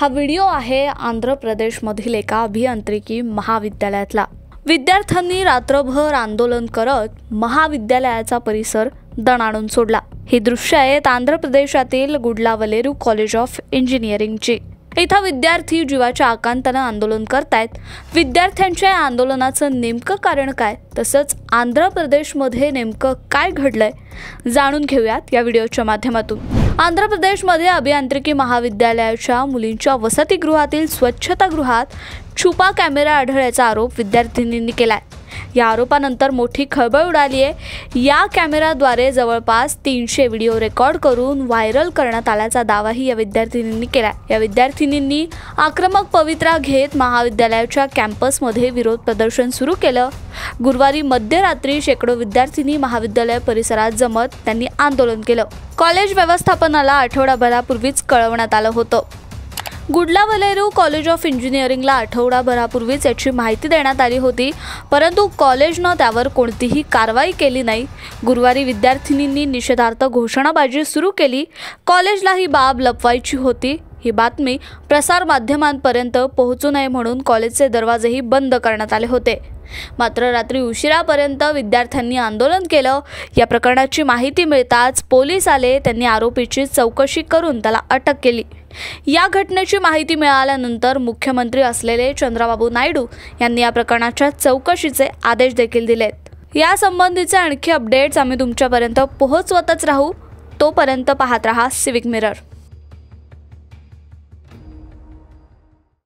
हा व्हिडिओ आहे आंध्र प्रदेशमधील एका अभियांत्रिकी महाविद्यालयातला। विद्यार्थ्यांनी रात्रभर आंदोलन करत महाविद्यालयाचा परिसर दणाणून सोडला। ही दृश्य आहेत आंध्र प्रदेशातील गुडलावलेरू कॉलेज ऑफ इंजिनिअरिंगची। इथं विद्यार्थी जीवाच्या आकांताने आंदोलन करतायत। विद्यार्थ्यांच्या आंदोलनाचं नेमकं कारण काय, तसंच आंध्र प्रदेशमध्ये नेमकं काय घडलंय जाणून घेऊयात या व्हिडिओच्या माध्यमातून। आंध्र प्रदेशमध्ये अभियांत्रिकी महाविद्यालयाच्या मुलींच्या वसतिगृहातील स्वच्छतागृहात छुपा कॅमेरा आढळल्याचा आरोप विद्यार्थिनींनी केलाय। या आरोपानंतर मोठी खळबळ उडाली आहे। या कॅमेराद्वारे जवळपास 300 व्हिडिओ रेकॉर्ड करून व्हायरल करण्यात आल्याचा दावाही या विद्यार्थिनींनी केला। या विद्यार्थिनींनी आक्रमक पवित्रा घेत महाविद्यालयाच्या कॅम्पसमध्ये विरोध प्रदर्शन सुरू केलं। गुरुवारी मध्यरात्री शेकडो विद्यार्थिनी महाविद्यालय परिसरात जमत त्यांनी आंदोलन केलं। कॉलेज व्यवस्थापनाला आठवडाभरापूर्वीच कळवण्यात आलं होतं। गुडलावलेरू कॉलेज ऑफ इंजिनिअरिंगला आठवडाभरापूर्वीच याची माहिती देण्यात आली होती, परंतु कॉलेजनं त्यावर कोणतीही कारवाई केली नाही। गुरुवारी विद्यार्थिनींनी निषेधार्थ घोषणाबाजी सुरू केली। कॉलेजला ही बाब लपवायची होती। ही बातमी प्रसार माध्यमांपर्यंत पोहोचू नये म्हणून कॉलेजचे दरवाजेही बंद करण्यात आले होते। मात्र रात्री उशिरापर्यंत विद्यार्थ्यांनी आंदोलन केलं। या प्रकरणाची माहिती मिळताच पोलीस आले। त्यांनी आरोपीची चौकशी करून त्याला अटक केली। या घटनेची माहिती मिळाल्यानंतर मुख्यमंत्री असलेले चंद्राबाबू नायडू यांनी या प्रकरणाच्या चौकशीचे आदेश देखील दिलेत। या संबंधीचे आणखी अपडेट्स आम्ही तुमच्यापर्यंत पोहोचवतच राहू। तोपर्यंत पाहत रहा सिविक मिरर।